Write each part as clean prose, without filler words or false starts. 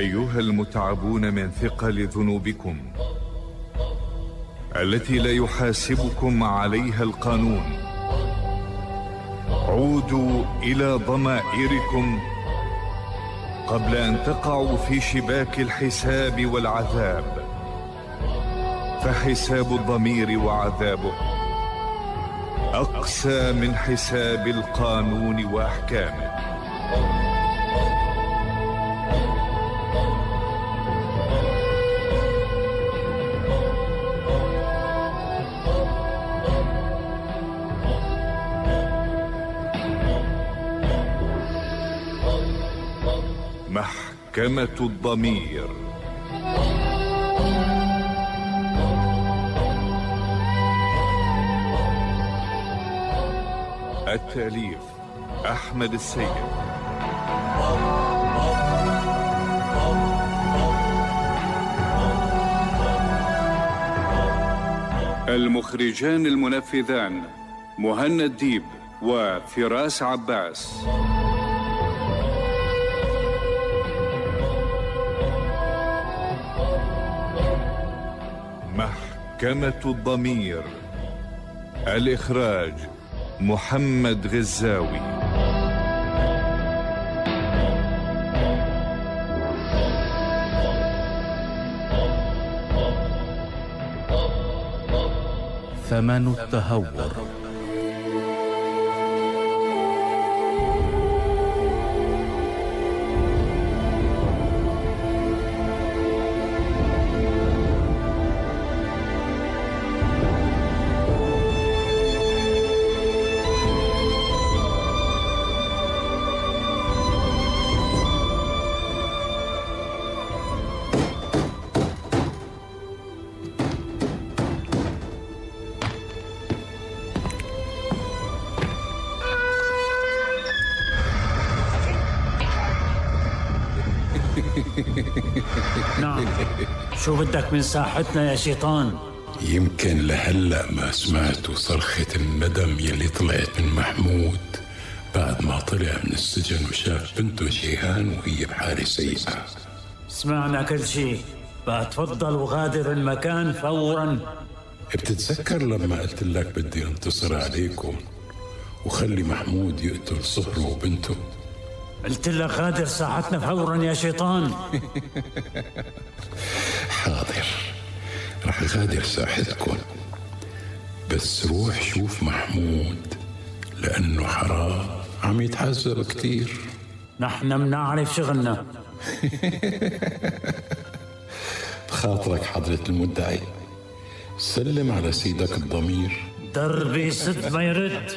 أيها المتعبون من ثقل ذنوبكم التي لا يحاسبكم عليها القانون، عودوا إلى ضمائركم قبل أن تقعوا في شباك الحساب والعذاب، فحساب الضمير وعذابه أقسى من حساب القانون وأحكامه. محكمة الضمير. التأليف أحمد السيد. المخرجان المنفذان مهند الديب وفراس عباس. محكمة الضمير. الإخراج محمد غزاوي. ثمن التهور. نعم، شو بدك من ساحتنا يا شيطان؟ يمكن لهلأ ما سمعتوا صرخة الندم يلي طلعت من محمود بعد ما طلع من السجن وشاف بنته جيهان وهي بحالة سيئة. سمعنا كل شيء، بقى تفضل وغادر المكان فورا. بتتذكر لما قلت لك بدي انتصر عليكم وخلي محمود يقتل صهره وبنته؟ قلت لك غادر ساحتنا فورا يا شيطان. حاضر، رح غادر ساحتكم، بس روح شوف محمود لأنه حرام عم يتعذب كتير. نحن منعرف شغلنا. بخاطرك حضرة المدعي، سلم على سيدك الضمير. دربي سد ما يرد.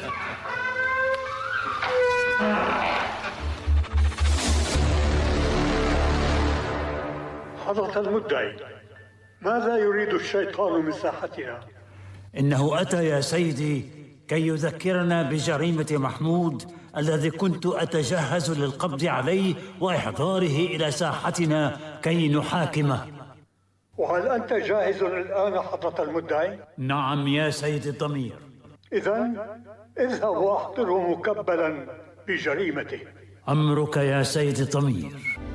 حضرة المدعي، ماذا يريد الشيطان من ساحتنا؟ إنه أتى يا سيدي كي يذكرنا بجريمة محمود الذي كنت أتجهز للقبض عليه وإحضاره إلى ساحتنا كي نحاكمه. وهل أنت جاهز الآن حضرة المدعي؟ نعم يا سيد الضمير. إذن اذهب واحضره مكبلا بجريمته. أمرك يا سيد الضمير.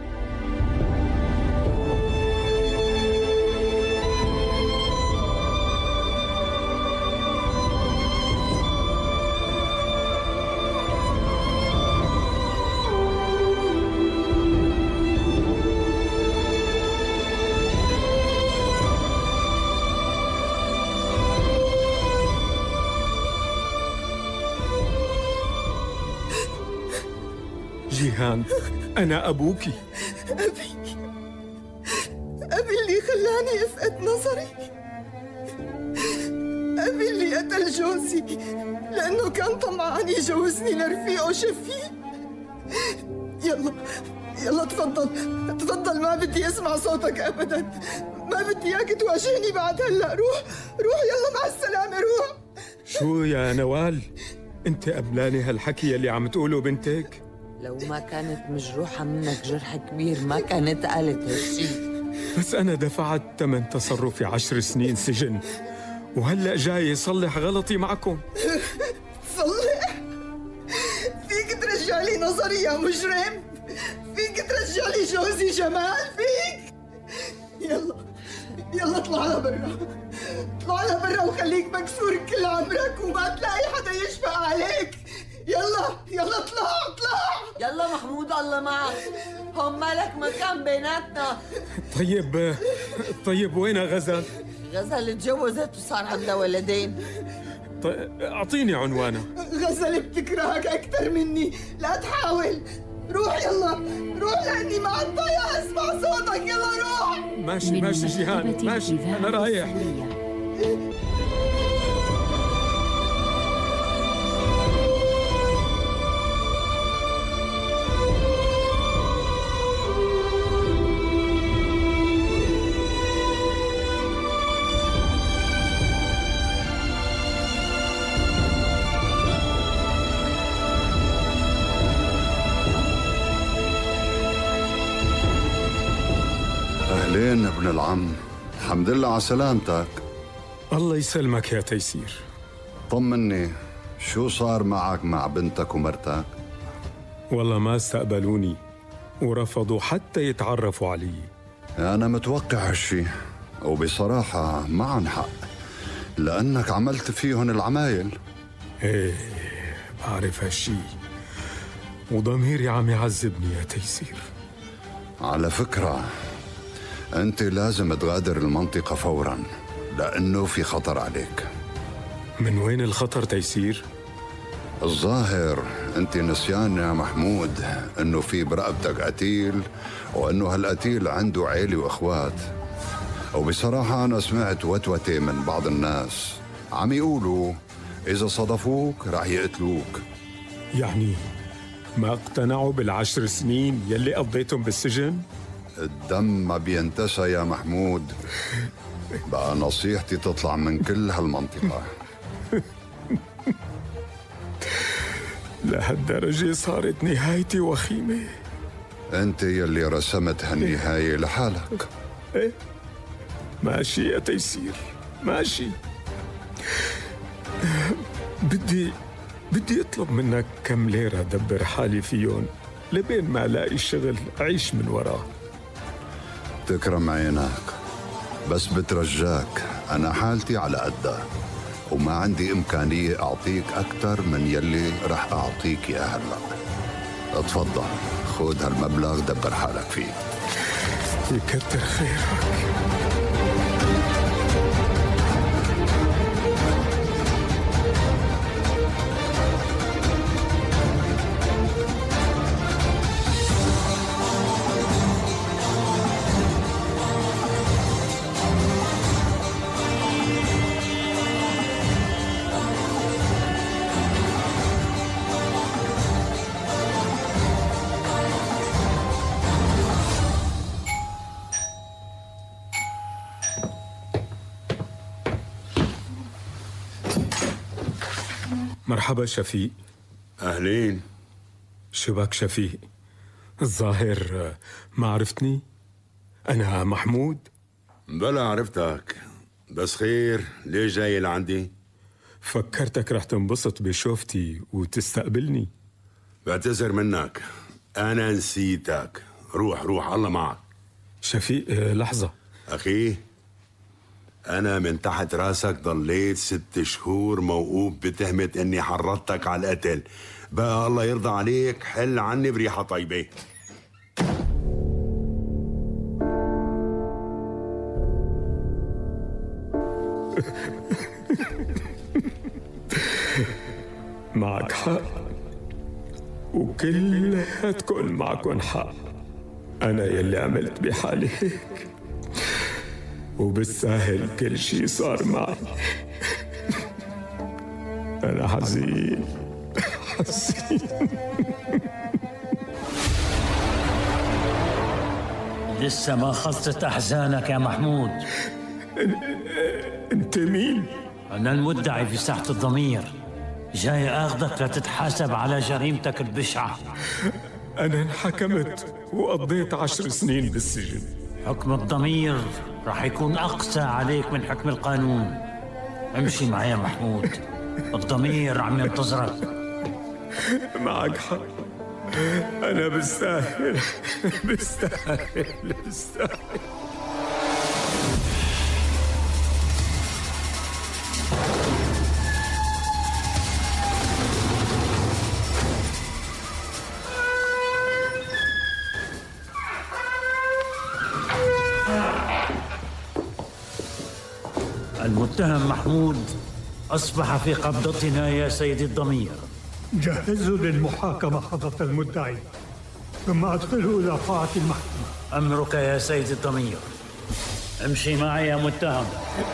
جيهان، أنا أبوك. أبي اللي خلاني أفقد نظري، أبي اللي قتل جوزي لأنه كان طمعان يجوزني لرفيقه شفيق. يلا تفضل، ما بدي أسمع صوتك أبدا، ما بدي إياك تواجهني بعد هلأ. روح يلا، مع السلامة، روح. شو يا نوال، أنت قبلاني هالحكي اللي عم تقوله بنتك؟ لو ما كانت مجروحة منك جرح كبير ما كانت قالت هالشي. بس أنا دفعت ثمن تصرفي 10 سنين سجن، وهلأ جاي يصلح غلطي معكم. صلح؟ فيك ترجع لي نظري يا مجرم؟ فيك ترجع لي جوزي جمال؟ يلا اطلع لبرا، اطلع لبرا وخليك مكسور كل عمرك وما تلاقي حدا يشفق عليك. يلا اطلع. يلا محمود الله معك، هون مالك مكان بيناتنا. طيب وين غزل؟ غزل تجوزت وصار عندها ولدين. اعطيني عنوانها. غزل بتكرهك اكثر مني، لا تحاول. روح لاني ما عاد طايق اسمع صوتك. يلا روح. ماشي جيهان، ماشي انا رايح. أهلين ابن العم، الحمد لله على سلامتك. الله يسلمك يا تيسير. طمني، شو صار معك مع بنتك ومرتك؟ والله ما استقبلوني ورفضوا حتى يتعرفوا علي. أنا متوقع هالشي، وبصراحة ما عن حق، لأنك عملت فيهن العمايل. ايه بعرف هالشي، وضميري عم يعذبني يا تيسير. على فكرة أنت لازم تغادر المنطقة فوراً، لأنه في خطر عليك. من وين الخطر تيسير؟ الظاهر أنت نسيان يا محمود أنه في برقبتك قتيل، وأنه هالقتيل عنده عيلة وإخوات. وبصراحة أنا سمعت وتوتة من بعض الناس عم يقولوا إذا صدفوك رح يقتلوك. يعني ما اقتنعوا بال10 سنين يلي قضيتهم بالسجن؟ الدم ما بينتسى يا محمود. بقى نصيحتي تطلع من كل هالمنطقة. لهالدرجة صارت نهايتي وخيمة؟ أنت يلي رسمت هالنهاية لحالك. إيه؟ ماشي يا تيسير، ماشي. بدي أطلب منك كم ليرة دبر حالي فيهم لبين ما ألاقي شغل أعيش من وراه. تكرم عينك، بس بترجاك، أنا حالتي على قدها وما عندي إمكانية أعطيك أكثر من يلي رح أعطيك يا هلأ. اتفضل خذ هالمبلغ دبر حالك فيه. يكتر خيرك. مرحبا شفيق. أهلين. شبك شفيق؟ الظاهر ما عرفتني. أنا محمود. بلا عرفتك، بس خير، ليش جاي لعندي؟ فكرتك رح تنبسط بشوفتي وتستقبلني. بعتذر منك، أنا نسيتك. روح الله معك. شفيق لحظة أخي، أنا من تحت راسك ضليت 6 شهور موقوف بتهمة إني حرضتك على القتل. بقى الله يرضى عليك حل عني بريحة طيبة. معك حق، وكلياتكن معكن حق. أنا يلي عملت بحالي هيك، وبالساهل كل شي صار معي. أنا حزين. لسه ما خلصت أحزانك يا محمود. أنت مين؟ أنا المدعي في ساحة الضمير، جاي أخذك لتتحاسب على جريمتك البشعة. أنا انحكمت وقضيت 10 سنين بالسجن. حكم الضمير رح يكون أقسى عليك من حكم القانون. امشي معي يا محمود، الضمير عم ينتظرك. معك حق، أنا بستاهل. المتهم محمود أصبح في قبضتنا يا سيد الضمير. جهزوا للمحاكمة حضرة المدعي، ثم أدخله إلى قاعة المحكمة. أمرك يا سيد الضمير. امشي معي يا متهم.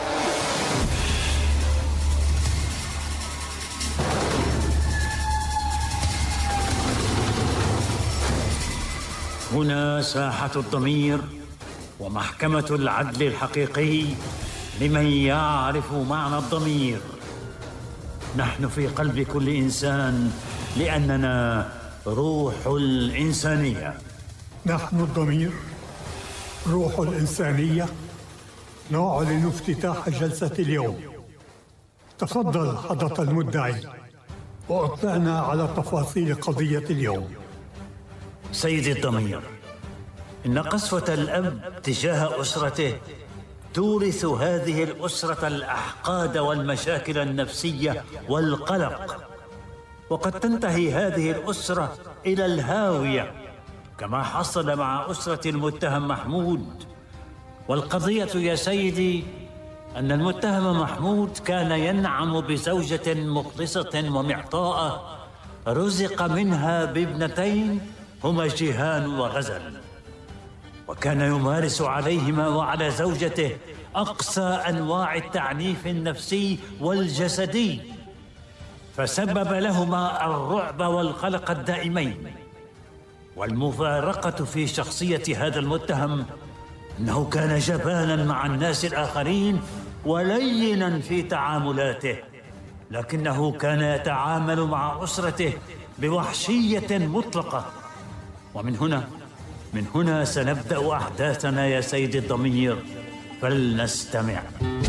هنا ساحة الضمير ومحكمة العدل الحقيقي لمن يعرف معنى الضمير. نحن في قلب كل إنسان لأننا روح الإنسانية. نحن الضمير، روح الإنسانية. نعلن افتتاح جلسة اليوم. تفضل حضرة المدعي وأطلعنا على تفاصيل قضية اليوم. سيدي الضمير، إن قسوة الأب تجاه أسرته تورث هذه الأسرة الأحقاد والمشاكل النفسية والقلق، وقد تنتهي هذه الأسرة إلى الهاوية كما حصل مع أسرة المتهم محمود. والقضية يا سيدي أن المتهم محمود كان ينعم بزوجة مخلصة ومعطاءة، رزق منها بابنتين هما جيهان وغزل، وكان يمارس عليهما وعلى زوجته أقصى أنواع التعنيف النفسي والجسدي، فسبب لهما الرعب والقلق الدائمين. والمفارقة في شخصية هذا المتهم أنه كان جبانا مع الناس الآخرين ولينا في تعاملاته، لكنه كان يتعامل مع أسرته بوحشية مطلقة. ومن هنا سنبدأ أحداثنا يا سيد الضمير، فلنستمع.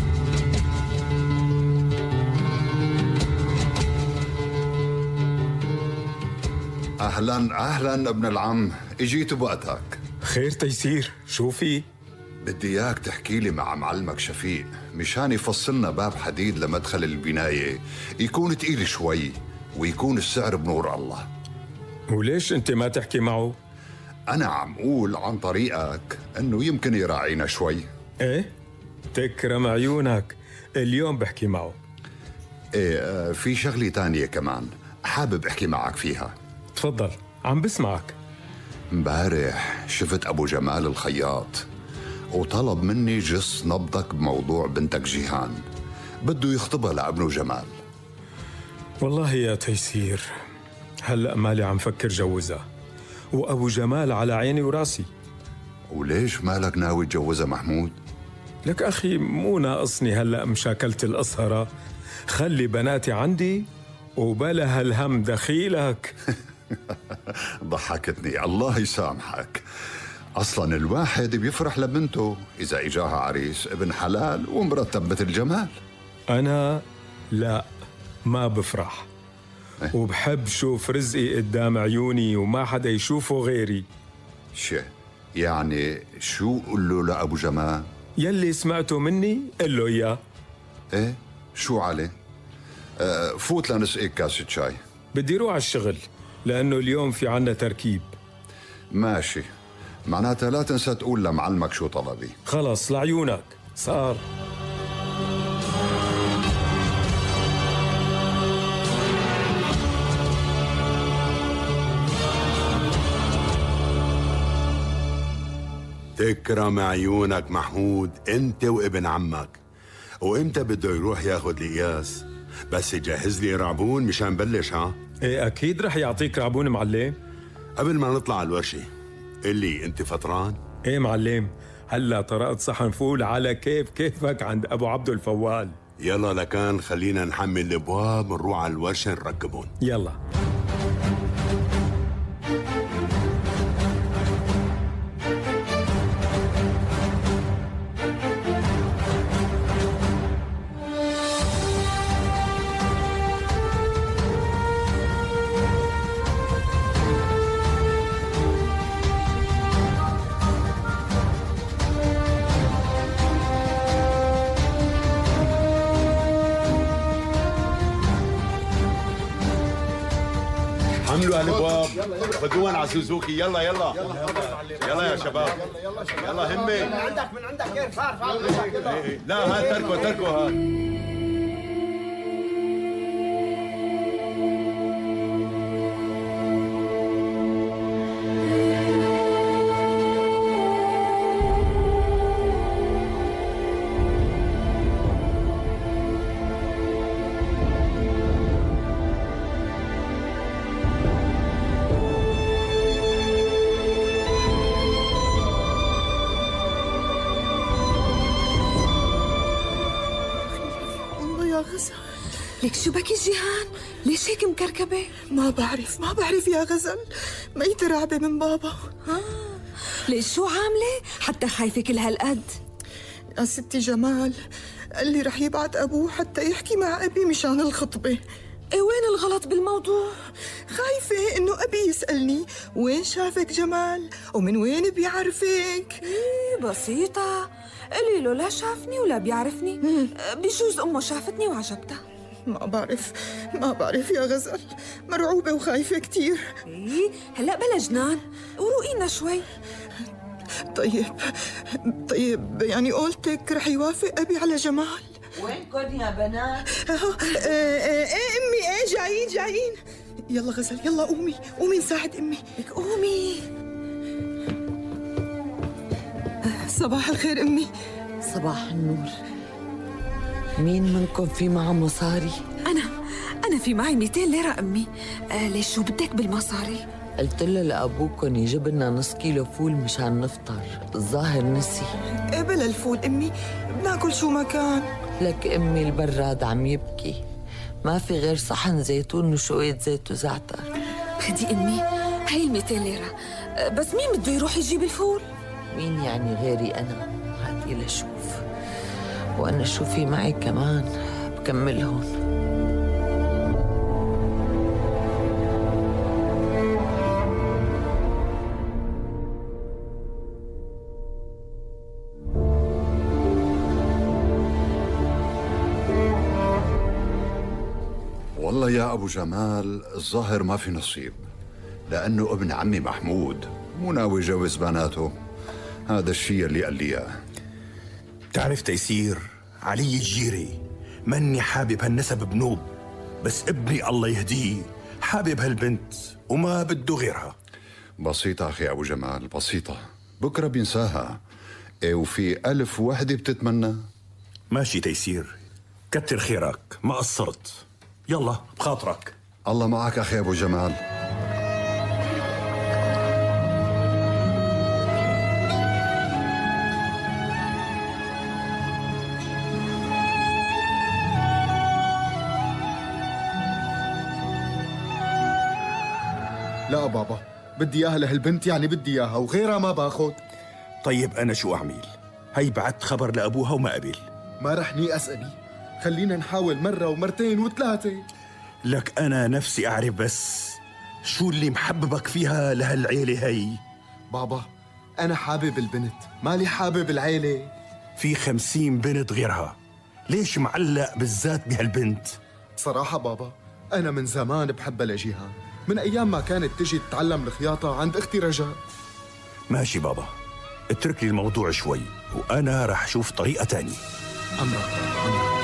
أهلا ابن العم، اجيت بوقتك. خير تيسير، شو في؟ بدي اياك تحكي لي مع معلمك شفيق مشان يفصلنا باب حديد لمدخل البناية يكون تقيل شوي ويكون السعر بنور الله. وليش انت ما تحكي معه؟ أنا عم أقول عن طريقك إنه يمكن يراعينا شوي. إيه؟ تكرم عيونك، اليوم بحكي معه. إيه، في شغلة تانية كمان حابب أحكي معك فيها. تفضل، عم بسمعك. امبارح شفت أبو جمال الخياط وطلب مني جس نبضك بموضوع بنتك جيهان، بده يخطبها لابنه جمال. والله يا تيسير، هلأ مالي عم فكر جوزها، وأبو جمال على عيني وراسي. وليش مالك ناوي تجوزها محمود؟ لك أخي، مو ناقصني هلأ مشاكلة الأسهرة، خلي بناتي عندي وبلا هالهم دخيلك. ضحكتني، الله يسامحك. أصلا الواحد بيفرح لبنته إذا إجاها عريس ابن حلال ومرتب مثل جمال. أنا لا، ما بفرح، وبحب شوف رزقي قدام عيوني وما حدا يشوفه غيري. يعني شو قل له لأبو جمال؟ يلي سمعته مني قل له إياه. إيه؟ شو عليه؟ فوت لنسقيك كاسة شاي. بدي روح على الشغل لأنه اليوم في عنا تركيب. ماشي، معناتها لا تنسى تقول لمعلمك شو طلبي. خلص، لعيونك صار. تكرم عيونك محمود، انت وابن عمك. وامتى بده يروح ياخذ القياس؟ بس يجهز لي رعبون مشان بلش. ها؟ ايه اكيد رح يعطيك رعبون معلم. قبل ما نطلع على الورشه قل لي، انت فطران؟ ايه معلم، هلا طرقت صحن فول على كيفك عند ابو عبدو الفوال. يلا لكان خلينا نحمل الابواب ونروح على الورشه نركبهم. يلا. حملوا هالابواب، خذوهم على سوزوكي. يلا يلا يا شباب يلا همي من عندك كير فار لا هات تركوا هات. لك شو بكي جيهان؟ ليش هيك مكركبة؟ ما بعرف يا غزل، ميت رعبة من بابا. ليش شو عاملة؟ حتى خايفة كل هالقد؟ يا ستي جمال قال لي رح يبعت أبوه حتى يحكي مع أبي مشان الخطبة. إيه وين الغلط بالموضوع؟ خايفة إنه أبي يسألني وين شافك جمال ومن وين بيعرفك. بسيطة، قولي له لا شافني ولا بيعرفني. بجوز أمه شافتني وعجبتها. ما بعرف يا غزل، مرعوبة وخايفة كتير. إيه هلأ بلا جنان، وروقينا شوي. طيب يعني قولتك رح يوافق أبي على جمال؟ وينكن يا بنات؟ أمي جايين. يلا غزل يلا قومي نساعد أمي. لك قومي. صباح الخير أمي. صباح النور. مين منكم في معه مصاري؟ أنا في معي 200 ليرة أمي. ليش شو بدك بالمصاري؟ قلت له لأبوكم يجيب لنا نص كيلو فول مشان نفطر، الظاهر نسي. بلا الفول أمي، بناكل شو ما كان. لك أمي البراد عم يبكي، ما في غير صحن زيتون وشوية زيت وزعتر. خدي أمي هي 200 ليرة، بس مين بده يروح يجيب الفول؟ مين يعني غيري أنا؟ هاتي لشوف، وأنا شو في معي كمان بكملهم. والله يا أبو جمال الظاهر ما في نصيب، لأنه ابن عمي محمود مو ناوي يجوز بناته. هذا الشيء اللي قال لي إياه. تعرف تيسير، علي الجيري مني حابب هالنسب بنوب، بس ابني الله يهديه حابب هالبنت وما بده غيرها. بسيطة أخي أبو جمال، بسيطة، بكرة بينساها. وفي 1000 وحدة بتتمنى. ماشي تيسير، كتر خيرك، ما قصرت. يلا بخاطرك. الله معك أخي أبو جمال. لا بابا، بدي اياها لهالبنت، يعني بدي اياها وغيرها ما باخذ. طيب أنا شو أعمل؟ هي بعت خبر لأبوها وما قبل. ما رح نيأس أبي، خلينا نحاول مرة ومرتين وثلاثة. لك أنا نفسي أعرف بس شو اللي محببك فيها لهالعيلة هي؟ بابا أنا حابب البنت، مالي حابب العيلة. في 50 بنت غيرها، ليش معلق بالذات بهالبنت؟ صراحة بابا أنا من زمان بحبها لجيهان، من أيام ما كانت تجي تتعلم الخياطة عند أختي رجاء. ماشي بابا، اترك لي الموضوع شوي وأنا رح أشوف طريقة تانية. أمرك.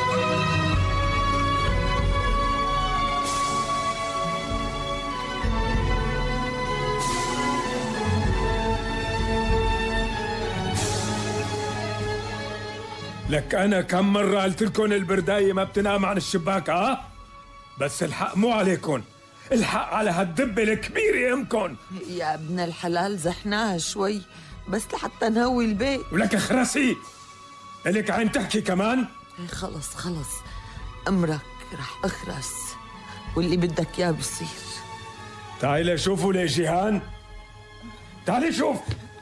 لك أنا كم مرة قلت لكم البرداية ما بتنام عن الشباك؟ بس الحق مو عليكم، الحق على هالدبة الكبيرة أمكن. يا ابن الحلال زحناها شوي بس لحتى نهوي البيت. ولك اخرسي، إلك عين تحكي كمان؟ خلص أمرك رح أخرس واللي بدك إياه بصير. تعالي شوفوا لي جيهان، تعالي شوف.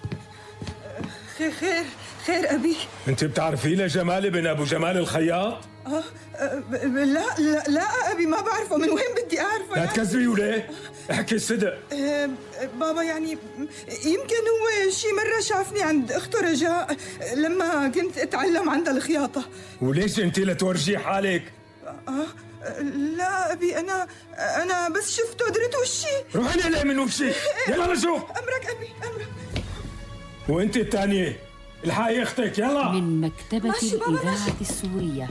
خير أبي. أنت بتعرفي لي جمال بن أبو جمال الخياط؟ لا أبي ما بعرفه، من وين بدي أعرفه؟ لا تكذبي وليه؟ احكي الصدق. بابا يعني يمكن هو شي مرة شافني عند أخته رجاء لما كنت أتعلم عندها الخياطة. وليش أنت لتورجي حالك؟ لا أبي، أنا بس شفته درت وشي. روحي لي من وشي، يلا نشوف. أمرك أبي أمرك. وانت الثانية الحقي اختك يلا. من مكتبة الإذاعة السورية.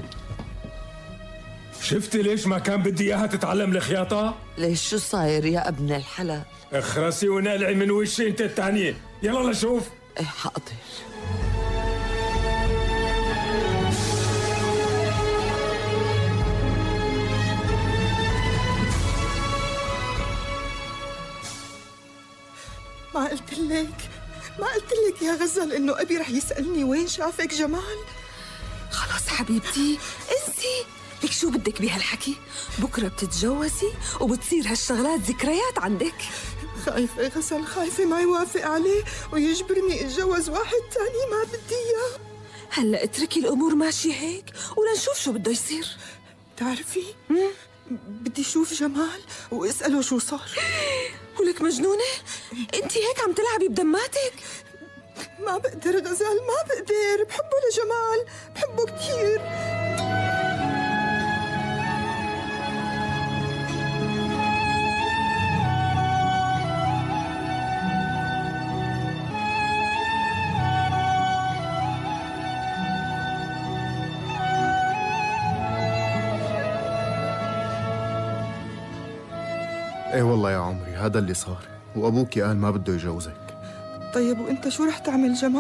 شفتي ليش ما كان بدي اياها تتعلم الخياطة؟ ليش شو صاير يا ابن الحلال؟ اخرسي ونقلعي من وشي انت الثانية، يلا لشوف. ايه حاضر. ما قلت لك يا غزل انه ابي رح يسالني وين شافك جمال؟ خلاص حبيبتي انسي. لك شو بدك بهالحكي؟ بكره بتتجوزي وبتصير هالشغلات ذكريات عندك. خايفة يا غزل، خايفة ما يوافق عليه ويجبرني اتجوز واحد تاني ما بدي اياه. هلا اتركي الامور ماشية هيك ولنشوف شو بده يصير. بتعرفي بدي اشوف جمال واساله شو صار. ولك مجنونة؟ انتي هيك عم تلعبي بدماتك. ما بقدر غزال، ما بقدر. بحبه لجمال، بحبه كتير. ايه والله يا عمري هذا اللي صار، وابوك قال ما بده يجوزك. طيب وانت شو رح تعمل جمال؟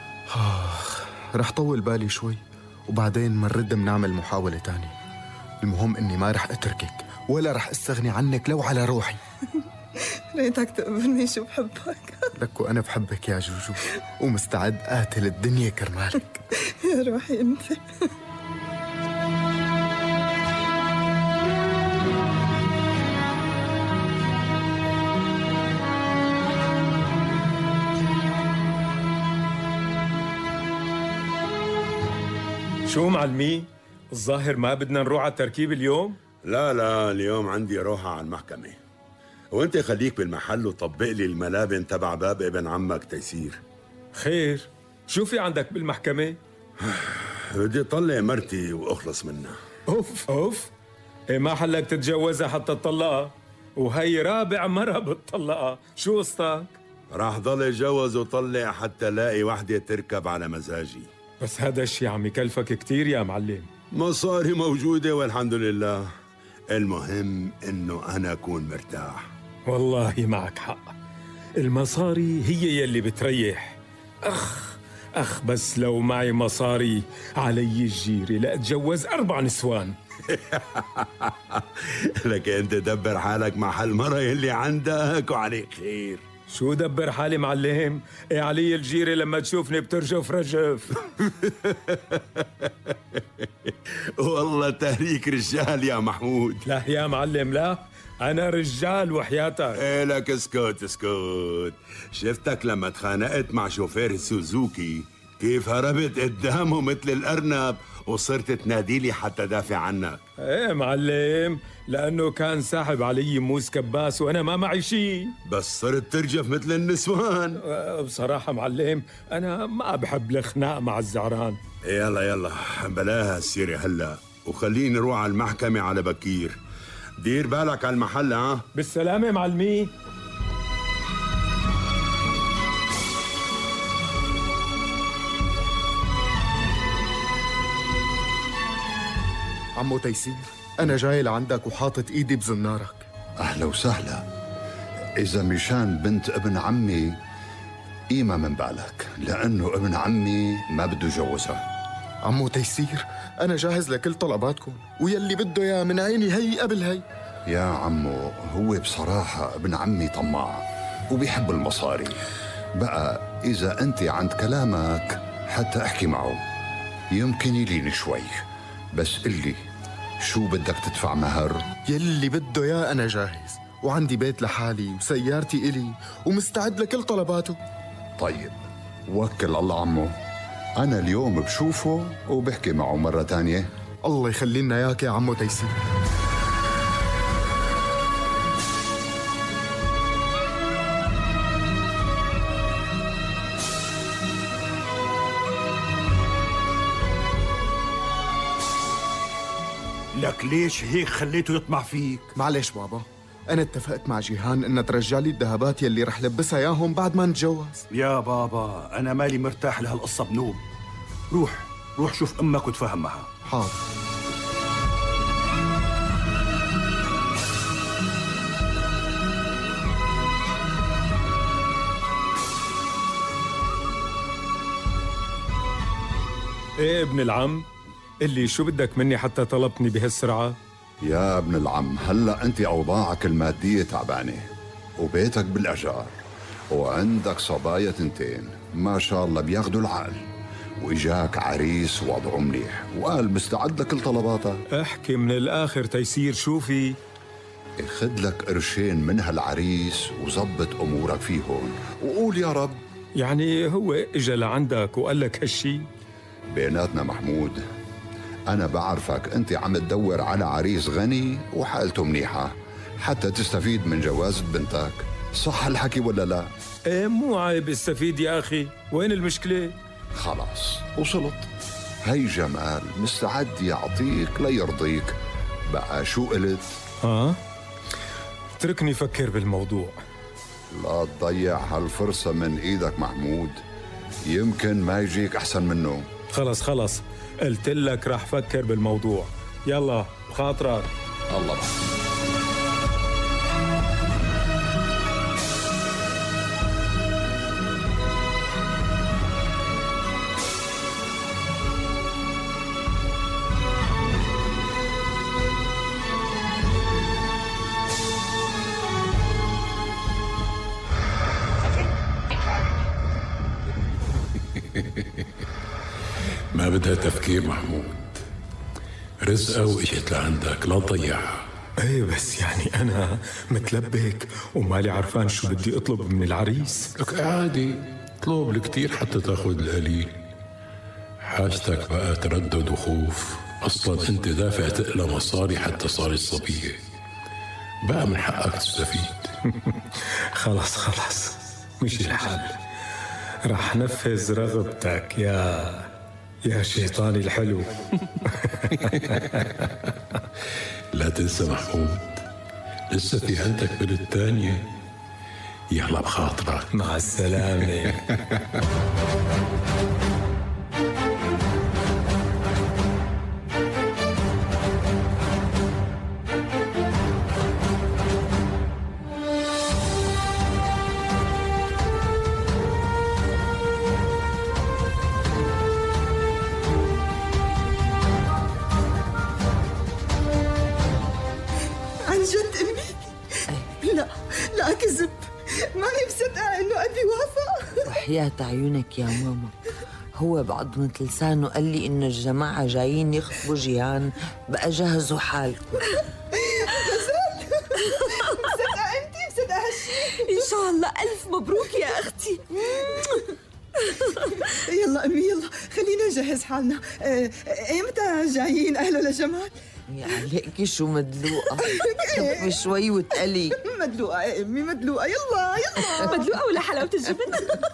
رح طول بالي شوي وبعدين منرد منعمل محاولة تانية. المهم اني ما رح اتركك ولا رح استغني عنك لو على روحي. ريتك تقبلني شو بحبك. لك وانا بحبك يا جوجو ومستعد قاتل الدنيا كرمالك. يا روحي انت. شو معلمي؟ الظاهر ما بدنا نروح على التركيب اليوم؟ لا اليوم عندي روحة على المحكمة، وانت خليك بالمحل وطبق لي الملابن تبع باب ابن عمك تيسير. خير، شو في عندك بالمحكمة؟ بدي اطلع مرتي واخلص منها. اوف إيه ما حلك تتجوزها حتى تطلقها؟ وهي رابع مرة بتطلقها، شو قصتك؟ راح ضل اتجوز وطلع حتى لاقي وحدة تركب على مزاجي. بس هذا الشيء عم يكلفك كتير يا معلم. مصاري موجودة والحمد لله، المهم انه انا اكون مرتاح. والله معك حق، المصاري هي يلي بتريح. اخ بس لو معي مصاري علي الجيري لأتجوز 4 نسوان. لك انت دبر حالك مع هالمرة يلي عندك وعليك خير. شو دبر حالي معلم؟ إيه علي الجيري لما تشوفني بترجف رجف. والله تهريك رجال يا محمود. لا يا معلم لا، أنا رجال وحياتك. إيه لك اسكت. شفتك لما تخانقت مع شوفير سوزوكي كيف هربت قدامه مثل الأرنب وصرت تناديلي حتى دافع عنك. ايه معلم، لأنه كان ساحب علي موس كباس وأنا ما معي شيء. بس صرت ترجف مثل النسوان. بصراحة معلم أنا ما بحب الخناق مع الزعران. يلا بلاها السيرة هلا وخليني نروح على المحكمة على بكير. دير بالك على المحل. ها بالسلامة معلمي. عمو تيسير، أنا جاي لعندك وحاطط إيدي بزنارك. أهلا وسهلا. إذا مشان بنت ابن عمي قيمة من بالك، لأنه ابن عمي ما بده يجوزها. عمو تيسير، أنا جاهز لكل طلباتكم ويلي بده يا من عيني هي قبل هي. يا عمو هو بصراحة ابن عمي طماع وبيحب المصاري. بقى إذا أنت عند كلامك حتى أحكي معه يمكن يلين شوي، بس قلي شو بدك تدفع مهر؟ يلي بده يا أنا جاهز، وعندي بيت لحالي وسيارتي إلي ومستعد لكل طلباته. طيب وكل الله عمو، أنا اليوم بشوفه وبحكي معه مرة تانية. الله يخلي لنا إياك يا عمو تيسير. لك ليش هيك خليته يطمع فيك؟ معلش بابا، أنا اتفقت مع جيهان إنها ترجع لي الذهبات يلي رح لبسها ياهم بعد ما نتجوز. يا بابا أنا مالي مرتاح لهالقصة بنوب. روح شوف أمك وتفاهم معها. حاضر. ايه ابن العم، اللي شو بدك مني حتى طلبتني بهالسرعة؟ يا ابن العم، هلأ أنت أوضاعك المادية تعبانة وبيتك بالأجار وعندك صبايا تنتين ما شاء الله بياخدوا العقل، وإجاك عريس وضعه منيح وقال مستعد لكل طلباتك. احكي من الآخر تيسير، شو في؟ خد لك قرشين من هالعريس وظبط أمورك فيهن وقول يا رب. يعني هو إجا لعندك وقال لك هالشي؟ بيناتنا محمود، أنا بعرفك أنت عم تدور على عريس غني وحالته منيحة حتى تستفيد من جوازة بنتك، صح الحكي ولا لا؟ ايه مو عيب استفيد يا أخي، وين المشكلة؟ خلاص وصلت. هي جمال مستعد يعطيك ليرضيك، بقى شو قلت؟ اتركني فكر بالموضوع. لا تضيع هالفرصة من إيدك محمود، يمكن ما يجيك أحسن منه. خلص قلت لك راح فكر بالموضوع. يلا بخاطرك. الله معك. ما بدها تفكير محمود، رزقة وإجت لعندك لا تضيعها. ايه بس يعني أنا متلبك ومالي عرفان شو بدي أطلب من العريس. لك عادي، اطلب الكتير حتى تاخذ القليل. حاجتك بقى تردد وخوف، أصلا أنت دافع تقلى مصاري حتى صارت صبية، بقى من حقك تستفيد. خلص مش الحال، رح نفذ رغبتك يا شيطاني الحلو. لا تنسى محمود، لسه في عندك بنت تانية. يلا بخاطرك. مع السلامة. كذب، ماني مصدقة إنه أبي وافق. وحياة عيونك يا ماما، هو بعضمة لسانه قال لي إنه الجماعة جايين يخطبوا جيهان، بقى جهزوا حالكم. غزال، مصدقة أنتي مصدقة هالشي؟ إن شاء الله ألف مبروك يا أختي. يلا أمي يلا خلينا نجهز حالنا. إمتى جايين أهله لجمال؟ يا عليكي شو مدلوقة، خفي شوي وتقلي. مدلوقة يا أمي مدلوقة. يلا مدلوقة ولا حلاوة الجبن.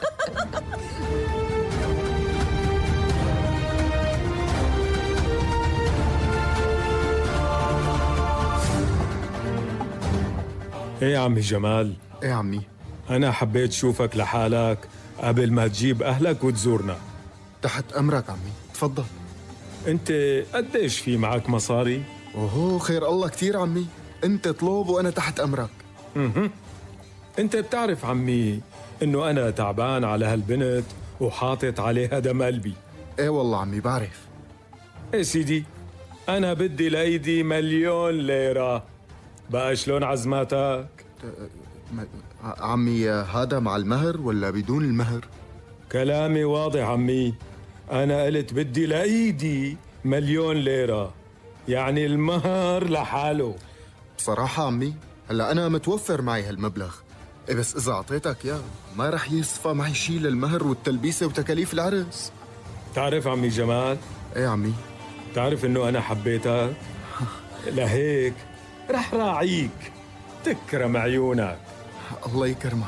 ايه يا عمي جمال. ايه يا عمي، أنا حبيت شوفك لحالك قبل ما تجيب أهلك وتزورنا. تحت أمرك عمي، تفضل. أنت قديش في معك مصاري؟ اوهو خير الله كتير عمي، أنت طلب وأنا تحت أمرك. أنت بتعرف عمي إنه أنا تعبان على هالبنت وحاطط عليها دم قلبي. ايه والله عمي بعرف. ايه سيدي، أنا بدي لأيدي 1,000,000 ليرة. بقى شلون عزماتك؟ عمي هذا مع المهر ولا بدون المهر؟ كلامي واضح عمي، أنا قلت بدي لأيدي 1,000,000 ليرة، يعني المهر لحاله. بصراحة عمي هلا أنا متوفر معي هالمبلغ، إيه بس إذا أعطيتك إياه ما رح يصفى معي شيء للمهر والتلبيسة وتكاليف العرس. تعرف عمي جمال؟ إيه عمي؟ تعرف إنه أنا حبيتك؟ لهيك رح راعيك، تكرم عيونك. الله يكرمك.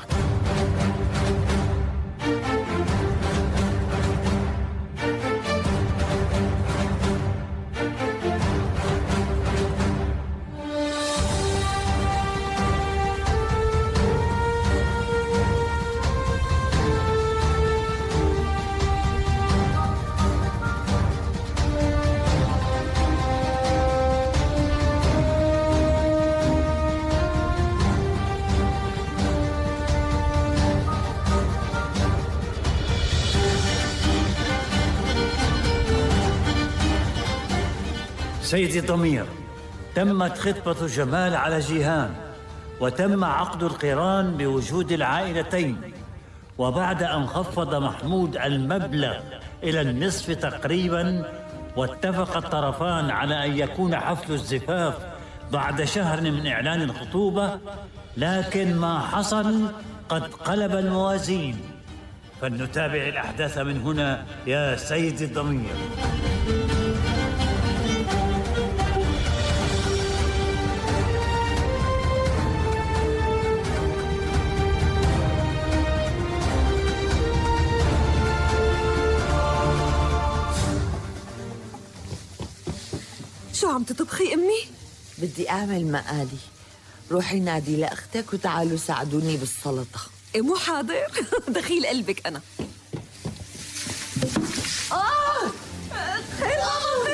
سيدي ضمير، تمت خطبة جمال على جيهان، وتم عقد القران بوجود العائلتين. وبعد أن خفض محمود المبلغ إلى النصف تقريبا، واتفق الطرفان على أن يكون حفل الزفاف بعد شهر من إعلان الخطوبة، لكن ما حصل قد قلب الموازين. فلنتابع الأحداث من هنا يا سيدي الضمير. شو عم تطبخي أمي؟ بدي أعمل مقالي. روحي نادي لأختك وتعالوا ساعدوني بالسلطة. إيه مو حاضر. دخيل قلبك أنا. خير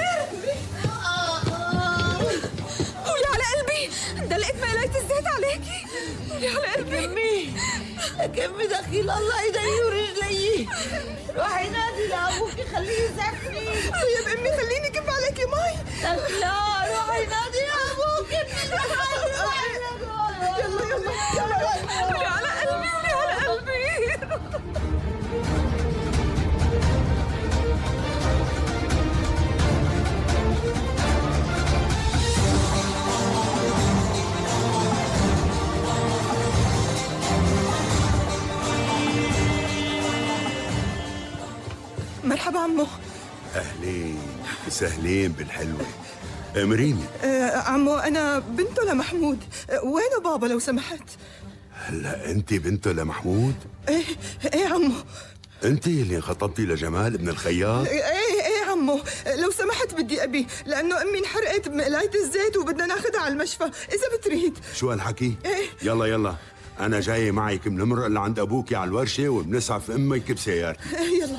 قولي على قلبي، دلقت مقلاية الزيت عليكي. قولي على قلبي. أمي دخيل الله ايدي ورجلي. روحي نادي لأبوكي خليه يسعفني. طيب أمي خليني كب عليكي مي. لا روحي نادي لأبوكي. يلا قولي على قلبي، قولي على قلبي. مرحبا عمو. أهلين وسهلين بالحلوة. أمريني. عمو أنا بنته لمحمود. وينه بابا لو سمحت؟ هلا أنت بنته لمحمود؟ إيه عمو. أنت اللي انخطبتي لجمال ابن الخياط؟ إيه عمو، لو سمحت بدي أبي، لأنه أمي انحرقت بمقلاية الزيت وبدنا ناخدها على المشفى إذا بتريد. شو هالحكي؟ يلا أنا جاي معك بنمرق لعند أبوكي على الورشة وبنسعف أمك بسيارتي. يلا.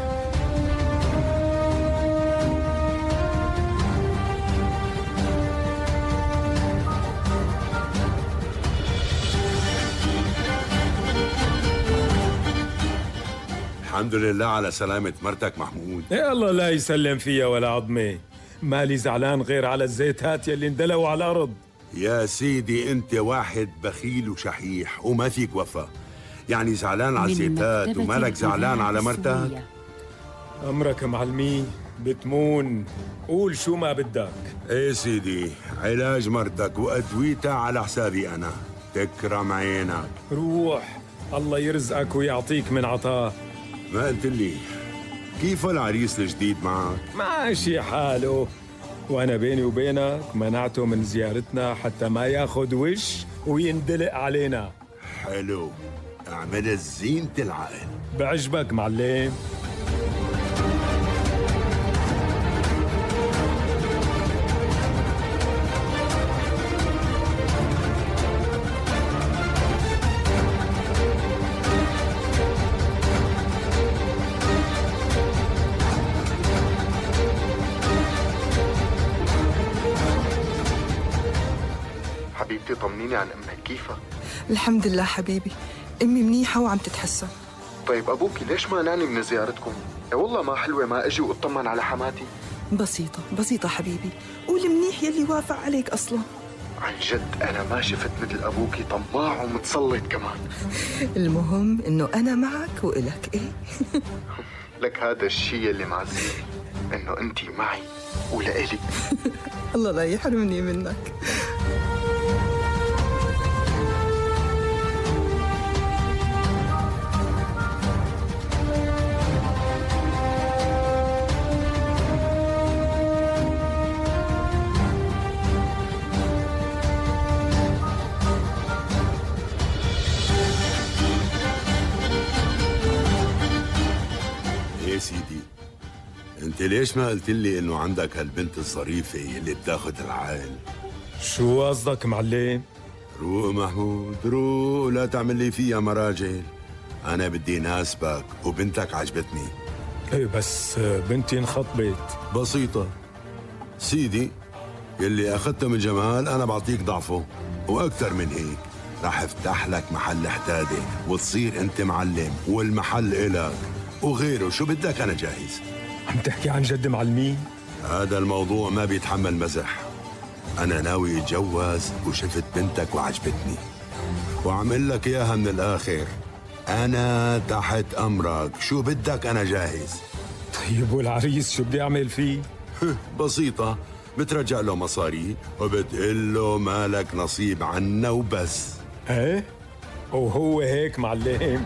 الحمد لله على سلامة مرتك محمود. يا الله لا يسلم فيها ولا عظمة. مالي زعلان غير على الزيتات يلي اندلوا على الأرض. يا سيدي أنت واحد بخيل وشحيح وما فيك وفا. يعني زعلان على الزيتات ومالك زعلان على مرتك؟ أمرك معلمي بتمون، قول شو ما بدك. ايه سيدي، علاج مرتك وأدويتها على حسابي أنا. تكرم عينك. روح، الله يرزقك ويعطيك من عطاه. ما قلت لي كيف العريس الجديد معك؟ ماشي حاله، وأنا بيني وبينك منعته من زيارتنا حتى ما ياخد وش ويندلق علينا. حلو، اعمل زينة العقل. بعجبك معلم؟ حبيبتي طمنيني عن امك، كيفها؟ الحمد لله حبيبي، امي منيحه وعم تتحسن. طيب ابوكي ليش مانعني من زيارتكم؟ والله ما حلوه ما اجي واطمن على حماتي. بسيطه حبيبي، قول منيح يلي وافق عليك اصلا. عن جد انا ما شفت مثل ابوكي طماع ومتسلط كمان. المهم انه انا معك والك. ايه لك هذا الشيء اللي معزني، انه انت معي ولإلي. الله لا يحرمني منك. يا سيدي، انت ليش ما قلت لي انه عندك هالبنت الظريفة اللي بتاخد العقل؟ شو قصدك معلم؟ روق محمود، روق، لا تعمل لي فيها مراجل. انا بدي ناسبك وبنتك عجبتني. ايه بس بنتي انخطبت. بسيطة سيدي، يلي اخذته من جمال انا بعطيك ضعفه واكثر من هيك. رح افتح لك محل حدادة وتصير انت معلم والمحل إلك وغيره. شو بدك؟ انا جاهز. عم تحكي عن جد معلمين؟ هذا الموضوع ما بيتحمل مزح. أنا ناوي أتجوز وشفت بنتك وعجبتني وأعمل لك إياها من الآخر. أنا تحت أمرك، شو بدك أنا جاهز. طيب والعريس شو بدي أعمل فيه؟ بسيطة، بترجع له مصاري وبتقول له مالك نصيب عنا وبس. ايه؟ وهو هيك معلم؟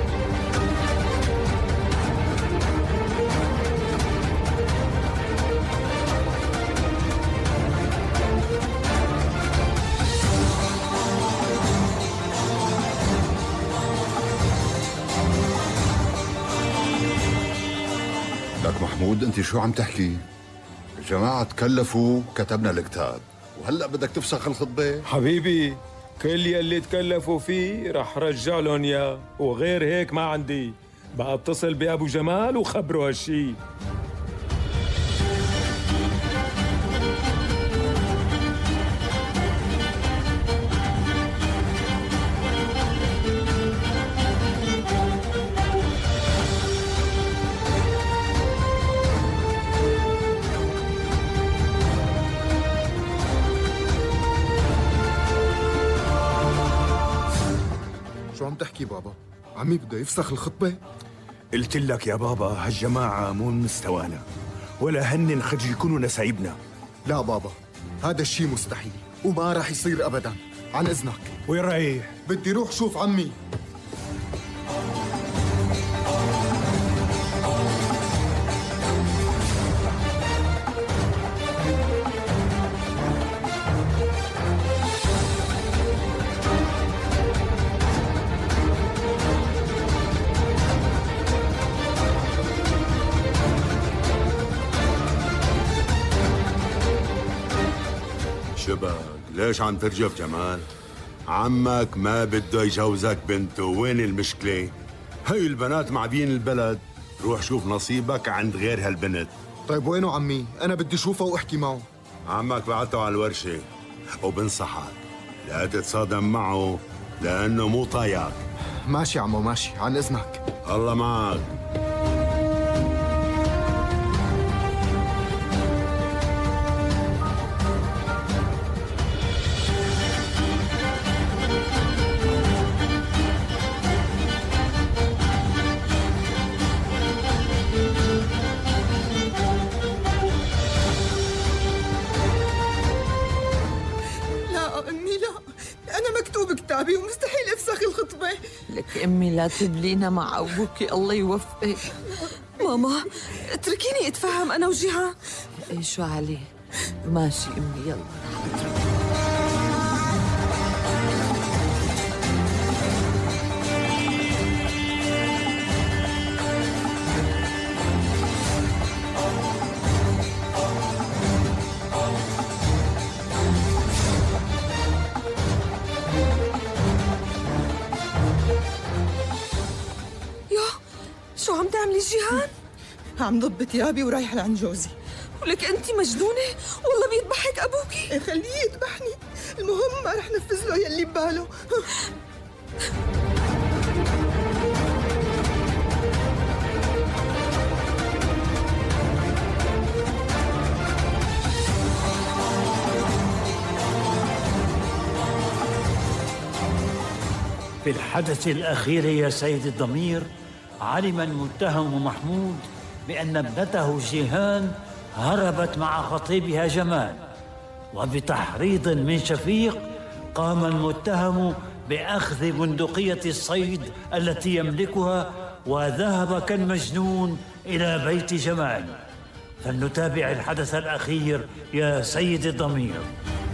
لك محمود انت شو عم تحكي؟ الجماعة تكلفوا كتبنا الكتاب وهلأ بدك تفسخ الخطبة؟ حبيبي كل يلي تكلفوا فيه رح رجع لهم اياه، وغير هيك ما عندي. بقى اتصل بأبو جمال وخبره هالشي. شو عم تحكي بابا؟ عمي بده يفسخ الخطبة؟ قلت لك يا بابا هالجماعة مو من مستوانا، ولا هن خرج يكونوا نسايبنا. لا بابا، هذا الشيء مستحيل وما راح يصير أبدا. عن إذنك. وين رايح؟ بدي روح شوف عمي. شبك ليش عم ترجف جمال؟ عمك ما بده يجوزك بنته، وين المشكلة؟ هي البنات معبين البلد، روح شوف نصيبك عند غير هالبنت. طيب وينه عمي؟ أنا بدي شوفه وأحكي معه. عمك بعته على الورشة، وبنصحك لا تتصادم معه لأنه مو طايق. ماشي عمو ماشي، عن إذنك. الله معك. كتابي ومستحيل افسخ الخطبة. لك أمي لا تبلينا مع أبوك، الله يوفقك. ماما اتركيني اتفاهم أنا وجيهان. إيه شو عليه؟ ماشي أمي يلا. شو عم تعملي جيهان؟ عم ضب ثيابي ورايحة لعند جوزي. ولك أنت مجنونة؟ والله بيذبحك أبوكي. خليه يذبحني، المهم ما رح نفذ له يلي بباله. في الحدث الأخير يا سيد الضمير، علم المتهم محمود بأن ابنته جيهان هربت مع خطيبها جمال، وبتحريض من شفيق قام المتهم بأخذ بندقية الصيد التي يملكها وذهب كالمجنون إلى بيت جمال. فلنتابع الحدث الأخير يا سيد الضمير.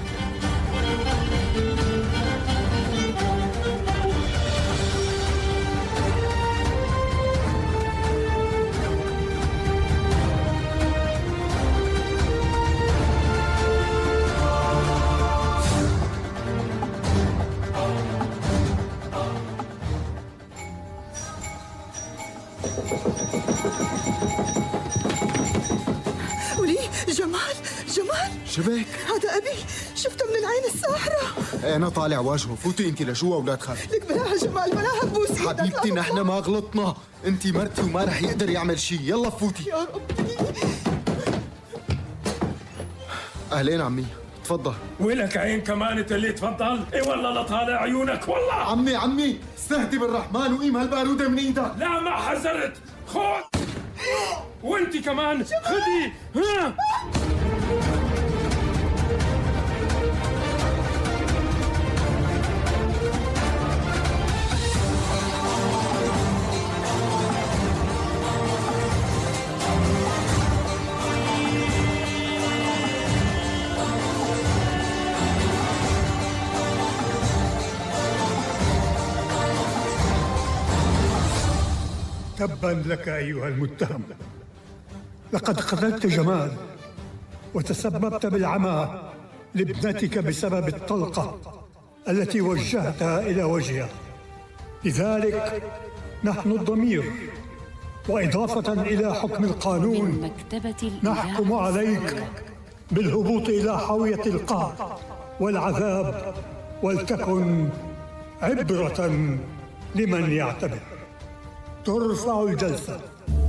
شبك؟ هذا أبي، شفته من العين الساحرة. أنا طالع واجهه، فوتي أنت لجوا ولا تخافي. لك بلاها جمال بلاها بوسي. حبيبتي نحن ما غلطنا، أنت مرتي وما رح يقدر يعمل شيء، يلا فوتي. يا ربي. أهلين عمي، تفضل. ولك عين كمان اللي تفضل؟ اي والله لا طالع عيونك والله. عمي استهدي بالرحمن وقيم هالبارودة من ايدك. لا ما حزرت، خذ وانت كمان خذي. ها تبا لك أيها المتهم، لقد قتلت جمال وتسببت بالعمى لابنتك بسبب الطلقة التي وجهتها إلى وجهها. لذلك نحن الضمير وإضافة إلى حكم القانون نحكم عليك بالهبوط إلى حاوية القهر والعذاب، ولتكن عبرة لمن يعتبر. ترفع الجلسة.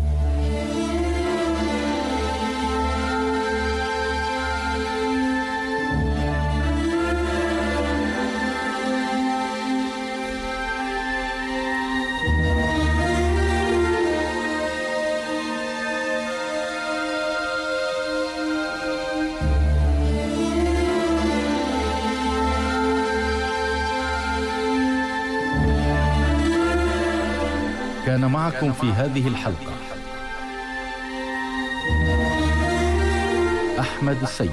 كان معكم في هذه الحلقة أحمد السيد،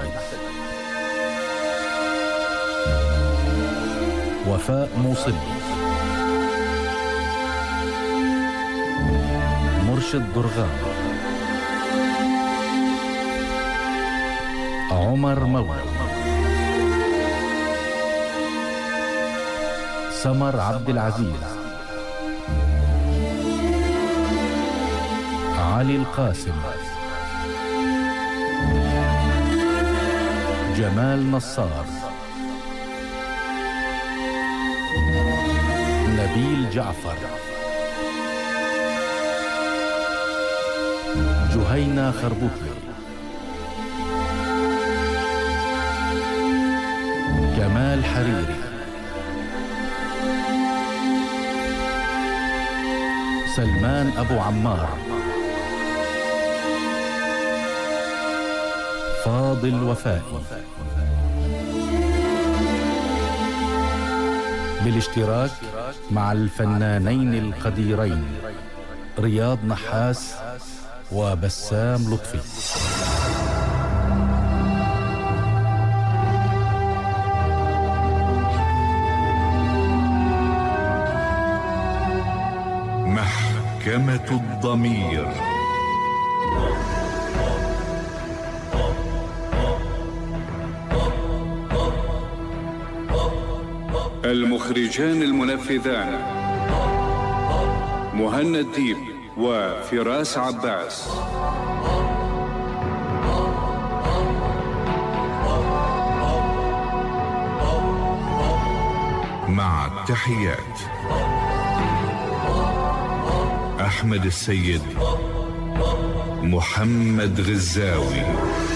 وفاء موصلي، مرشد درغام، عمر مولى، سمر عبد العزيز، علي القاسم، جمال نصار، نبيل جعفر، جهينة خربوطي، كمال حريري، سلمان أبو عمار، فاضل وفائي، بالاشتراك مع الفنانين القديرين رياض نحاس وبسام لطفي. محكمة الضمير. المخرجان المنفذان مهند ديب وفراس عباس. مع التحيات أحمد السيد، محمد غزاوي.